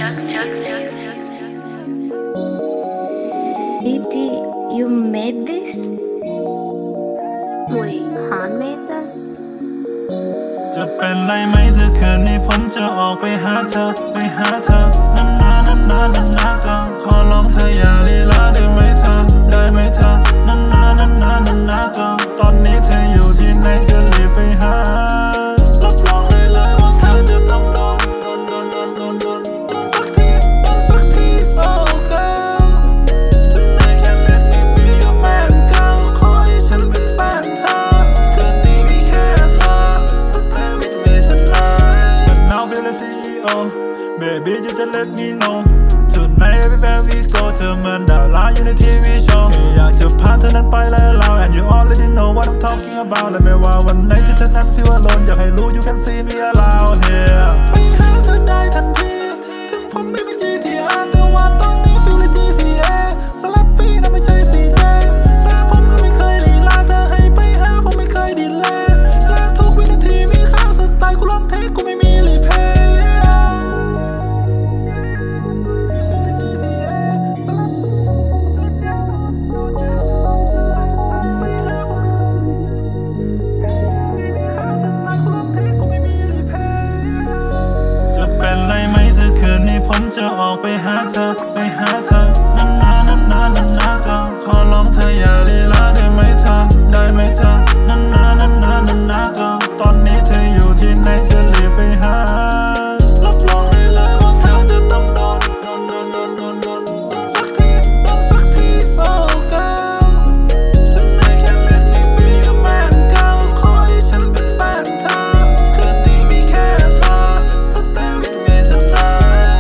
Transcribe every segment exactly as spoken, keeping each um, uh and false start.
Didi, you made this? Wait, Han made this? จะเป็นไรไหมเธอคืนนี้ผมจะออกไปหาเธอไปหาเธอนั่นนานั่นนานั่นนาก็ขอร้องเธออย่าลีลาได้ไหมเธอได้ไหมเธอนั่นนานั่นนานั่นนาก็ตอนนี้เธออยู่ที่ไหนก็รีบไปหารับรองได้เลยว่าเธอจะต้องโดนโดนโดนโดนโดนโดนโดนสักทีโดนสักที oh girl tonight can't let me be your man girl ขอให้ฉันเป็นแฟนเธอคืนนี้มีแค่เธอ stay with me tonight but now feel the ซี อี โอ baby you just let me know tonight everywhere we go เธอเหมือนดาราอยู่ในทีวีโชว์แค่อยากจะพาเธอนั้นไปและเรา and you already know what I'm talking about และไม่ว่าวันไหนที่เธอนั้น feel alone อยากให้รู้ you can see me around here ไปหาเธอได้ทันทีถึงผมไม่มี จี ที อาร์ แต่ว่าตอนนี้ feel ใน จี ซี เอ สลับปีนะไม่ใช่สีแดงแต่ผมก็ไม่เคยลีลาเธอให้ไปหาผมไม่เคยดีเลยและทุกวินาทีมีค่าสไตล์กูลองเทคกูไม่มีรีเพย์ผมจะออกไปหาเธอไปหาเธอนั่นนานั่นนานั่นนาก็ขอร้องเธออย่าลีลาได้ไหมเธอได้ไหมเธอนั่นนานั่นนานั่นนาก็ตอนนี้เธออยู่ที่ไหนจะรีบไปหารับรองได้เลยว่าเธอจะต้องโดนโดนโดนโดนโดนโดนโดนสักทีโดนสักที oh girl tonight can't let me be your man girl ขอให้ฉันเป็นแฟนเธอคืนนี้มีแค่เธอ stay with me tonight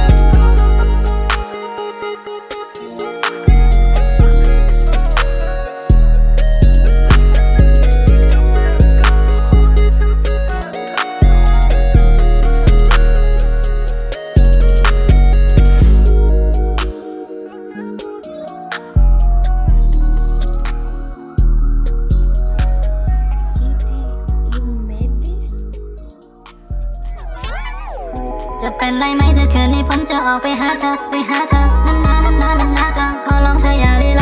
จะเป็นไรไหมเธอคืนนี้ผมจะออกไปหาเธอไปหาเธอนั่นนานั่นนานั่นนาก็ขอร้องเธออย่าลี